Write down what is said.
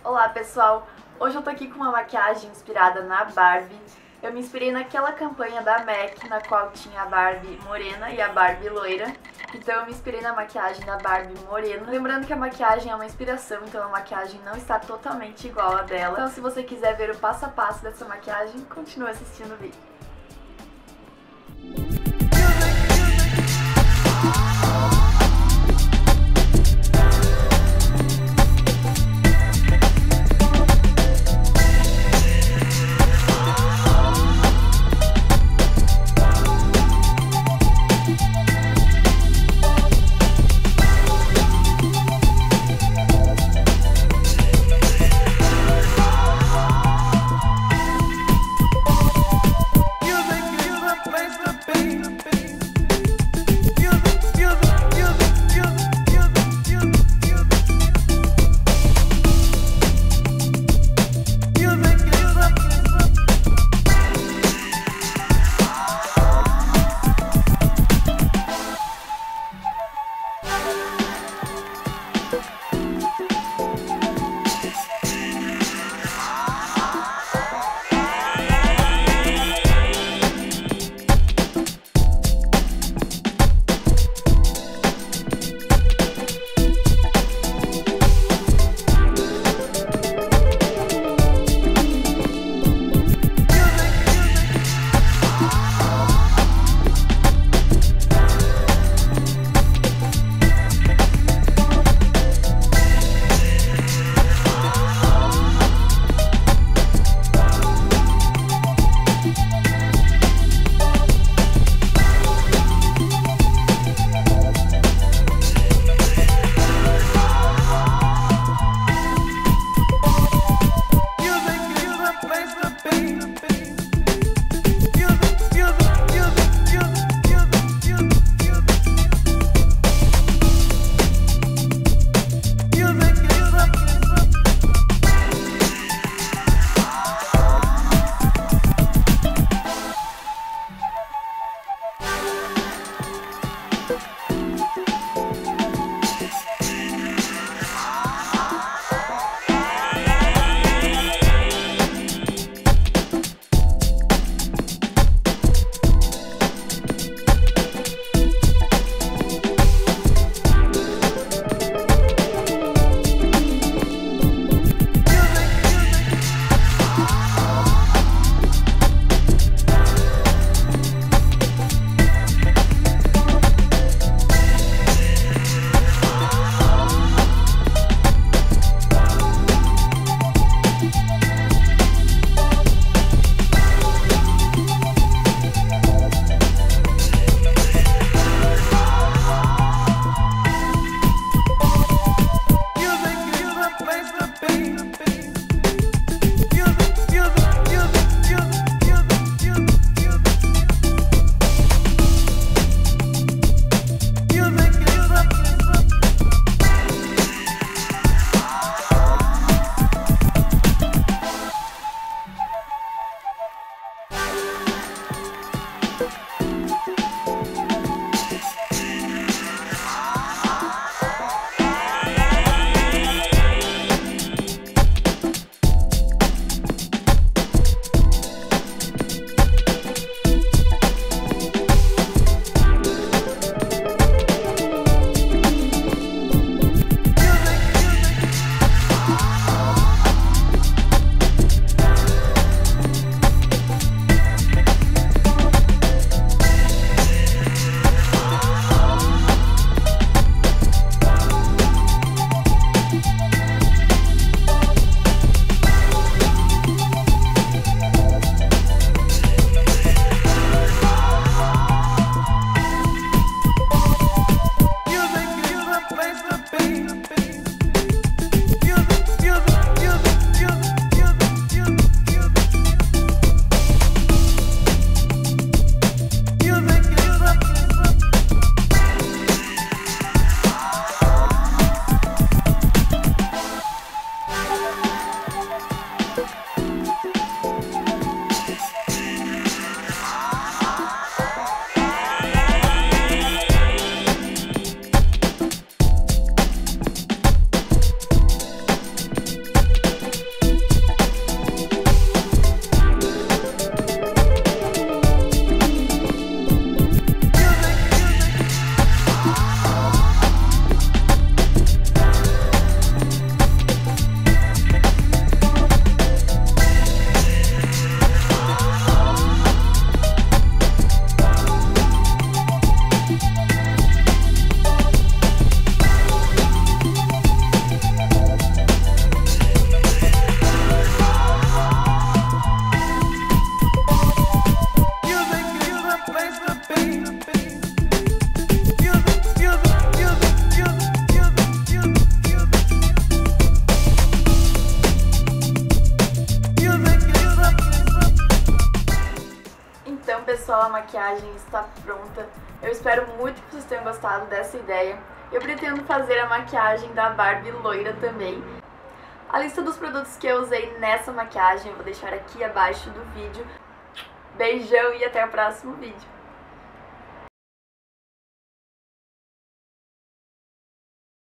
Olá pessoal, hoje eu tô aqui com uma maquiagem inspirada na Barbie. Eu me inspirei naquela campanha da MAC, na qual tinha a Barbie morena e a Barbie loira. Então eu me inspirei na maquiagem da Barbie morena. Lembrando que a maquiagem é uma inspiração, então a maquiagem não está totalmente igual a dela. Então se você quiser ver o passo a passo dessa maquiagem, continue assistindo o vídeo. a maquiagem está pronta. Eu espero muito que vocês tenham gostado dessa ideia. Eu pretendo fazer a maquiagem da Barbie loira também. A lista dos produtos que eu usei nessa maquiagem eu vou deixar aqui abaixo do vídeo. Beijão e até o próximo vídeo.